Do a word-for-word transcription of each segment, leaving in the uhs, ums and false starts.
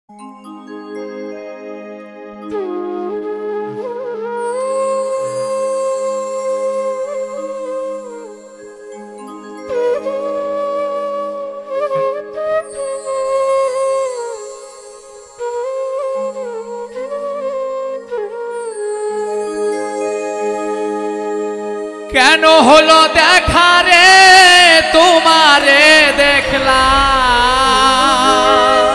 কেন হলো দেখা রে তোমারে দেখলাম,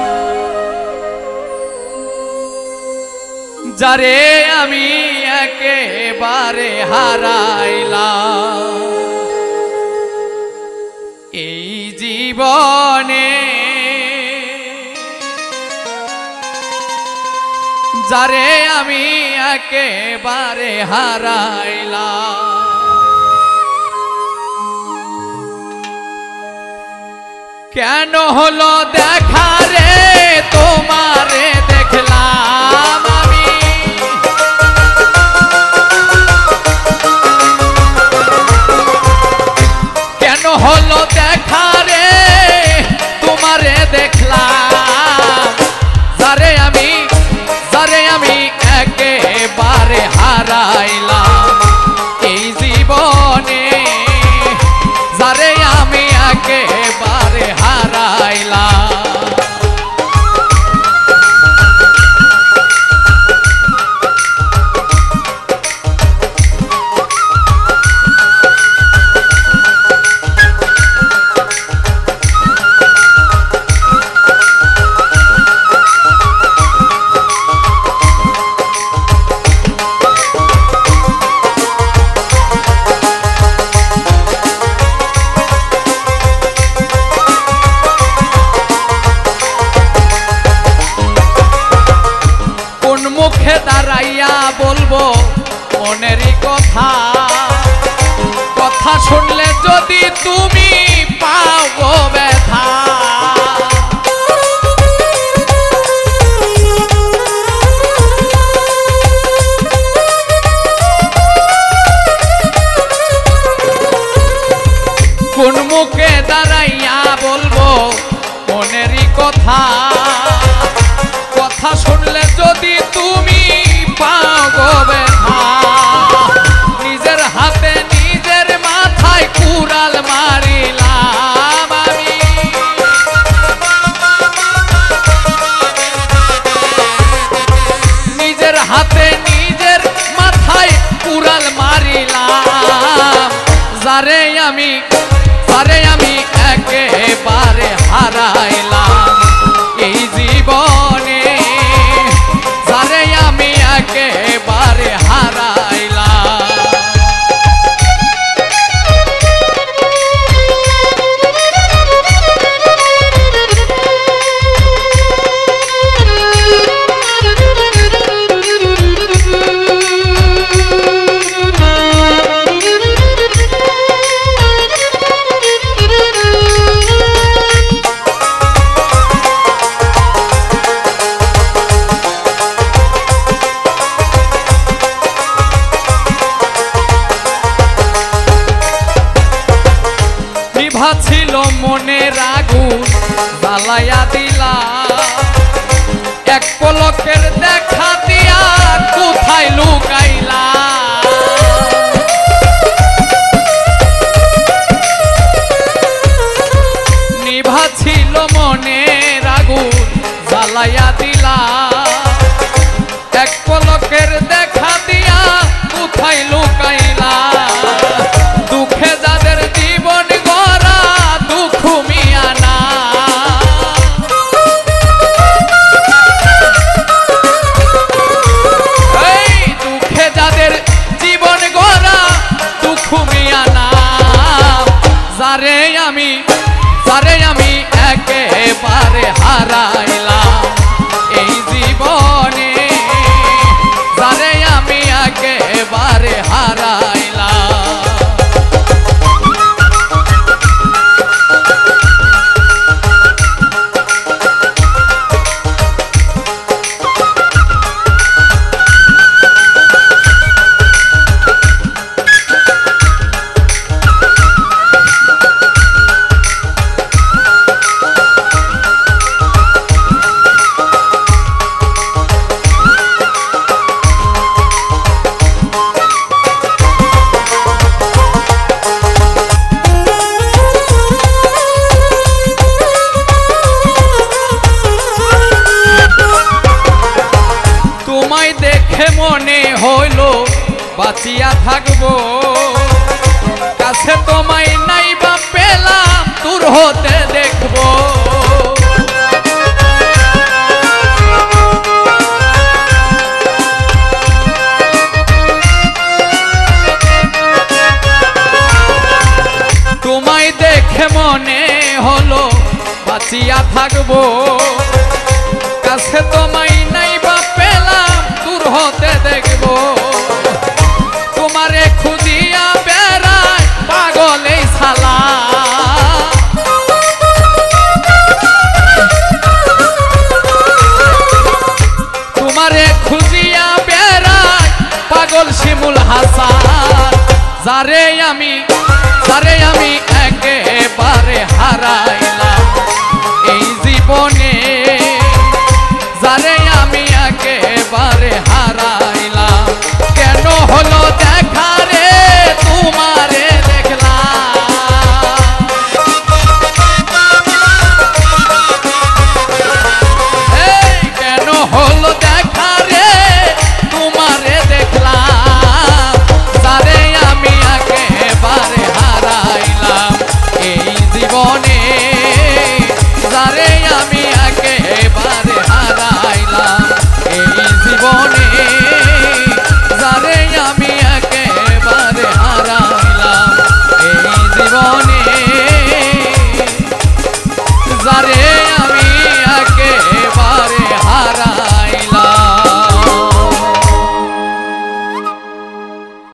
যারে আমি একেবারে হারাইলাম এই জীবনে, যারে আমি একেবারে হারাইলাম। কেন হলো দেখা রে তোমারে দেখলাম আমি, কেন হলো দেখা রে তোমারে দেখলাম, যারে আমি যারে আমি একেবারে হারাইলাম এই জীবনে, যারে আমি একেবারে হারাইলাম। মুখে দাঁড়াইয়া বলবো মনেরই কথা, কথা শুনলে যদি তুমি পাও গো ব্যথা, কোন মুখে দাঁড়াইয়া বলবো মনেরই কথা, কথা শুনলে যদি তুমি পাও গো ব্যথা, নিজের হাতে নিজের মাথায় কুড়াল মারিলাম আমি, নিজের হাতে নিজের মাথায় কুড়াল মারিলাম, যারে আমি যারে আমি একেবারে হারাইলাম এই জীবনে, যারে আমি একেবারে হারাইলাম। ছিল মনের আগুন জ্বালাইয়া দিলা, এক পলকের দেখা দিয়া কোথায় লুকাইলা, নিভা ছিল মনের আগুন জ্বালাইয়া দিলা, এক পলকের দেখা দিয়া কোথায় লুকাইলা, দুঃখে যাদের জীবন গড়া দুঃখ মিয়া না, এই দুঃখে যাদের জীবন গড়া দুঃখ মিয়া না, যারে আমি যারে আমি একেবারে হারাইলাম এই জীবনে, যারে আমি একেবারে হারাইলাম। বাঁচিয়া থাকবো কাছে তোমায় নাই বা পেলাম দূর হতে দেখবো তোমায় দেখে মনে হলো বাঁচিয়া থাকবো কাছে তোমায়